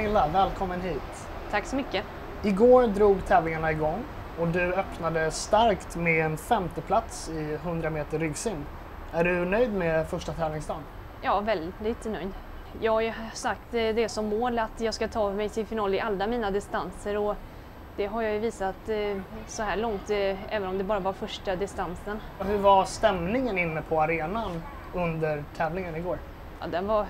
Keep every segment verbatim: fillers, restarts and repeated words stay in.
Camilla, välkommen hit. Tack så mycket. Igår drog tävlingarna igång och du öppnade starkt med en femteplats i hundra meter ryggsim. Är du nöjd med första tävlingsdagen? Ja, väldigt nöjd. Jag har ju sagt det som mål att jag ska ta mig till final i alla mina distanser och det har jag ju visat så här långt, även om det bara var första distansen. Hur var stämningen inne på arenan under tävlingen igår? Ja, den var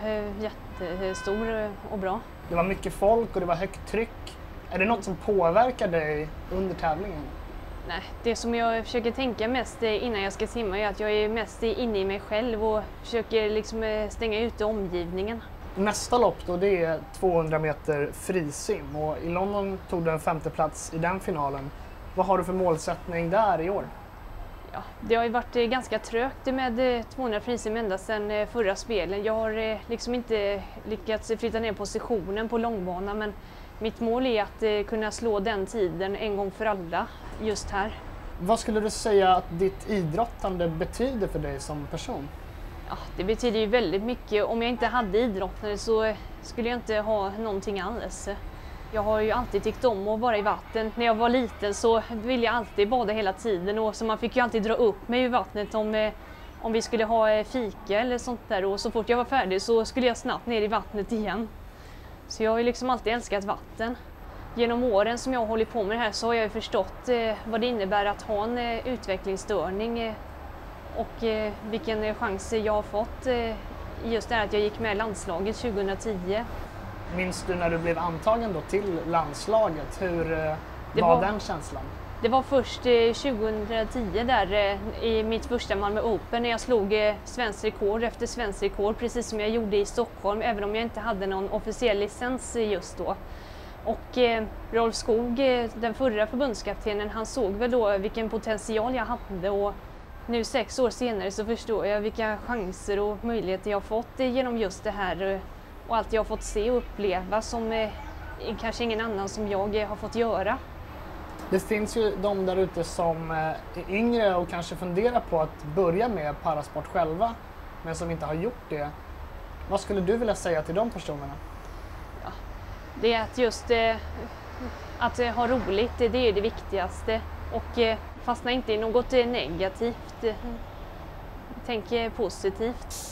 jättestor och bra. Det var mycket folk och det var högt tryck. Är det något som påverkar dig under tävlingen? Nej, det som jag försöker tänka mest innan jag ska simma är att jag är mest inne i mig själv och försöker liksom stänga ute omgivningen. Nästa lopp då, det är tvåhundra meter frisim och i London tog du en femteplats i den finalen. Vad har du för målsättning där i år? Ja, det har ju varit ganska trögt med tvåhundra frisim ända sedan förra spelen. Jag har liksom inte lyckats flytta ner positionen på långbana, men mitt mål är att kunna slå den tiden en gång för alla just här. Vad skulle du säga att ditt idrottande betyder för dig som person? Ja, det betyder ju väldigt mycket. Om jag inte hade idrottande så skulle jag inte ha någonting alls. Jag har ju alltid tyckt om att vara i vatten. När jag var liten så ville jag alltid bada hela tiden och så man fick ju alltid dra upp mig i vattnet om, om vi skulle ha fika eller sånt där. Och så fort jag var färdig så skulle jag snabbt ner i vattnet igen. Så jag har ju liksom alltid älskat vatten. Genom åren som jag har hållit på med det här så har jag ju förstått eh, vad det innebär att ha en eh, utvecklingsstörning eh, och eh, vilken chans jag har fått eh, just det här att jag gick med landslaget tjugohundratio. Minns du när du blev antagen då till landslaget? Hur eh, var, var den känslan? Det var först eh, tjugohundratio där eh, i mitt första Malmö Open när jag slog eh, svensk rekord efter svensk rekord, precis som jag gjorde i Stockholm, även om jag inte hade någon officiell licens just då. Och eh, Rolf Skog, eh, den förra förbundskaptenen, han såg väl då vilken potential jag hade och nu sex år senare så förstår jag vilka chanser och möjligheter jag har fått eh, genom just det här eh, och allt jag har fått se och uppleva som eh, kanske ingen annan som jag eh, har fått göra. Det finns ju de där ute som är yngre och kanske funderar på att börja med parasport själva, men som inte har gjort det. Vad skulle du vilja säga till de personerna? Ja, det är att just eh, att ha roligt, det är det viktigaste. Och eh, fastna inte i något negativt. Tänk positivt.